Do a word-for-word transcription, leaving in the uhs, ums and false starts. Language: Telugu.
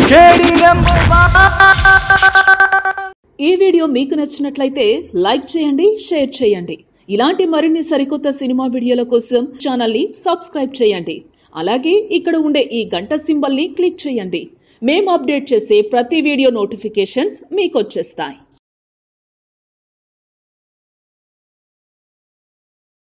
ఈ వీడియో మీకు నచ్చినట్లయితే లైక్ చేయండి, షేర్ చేయండి. ఇలాంటి మరిన్ని సరికొత్త సినిమా వీడియోల కోసం ఛానల్ ని సబ్స్క్రైబ్ చేయండి. అలాగే ఇక్కడ ఉండే ఈ గంట సింబల్ ని క్లిక్ చేయండి. మేము అప్డేట్ చేసే ప్రతి వీడియో నోటిఫికేషన్స్ మీకు వచ్చేస్తాయి.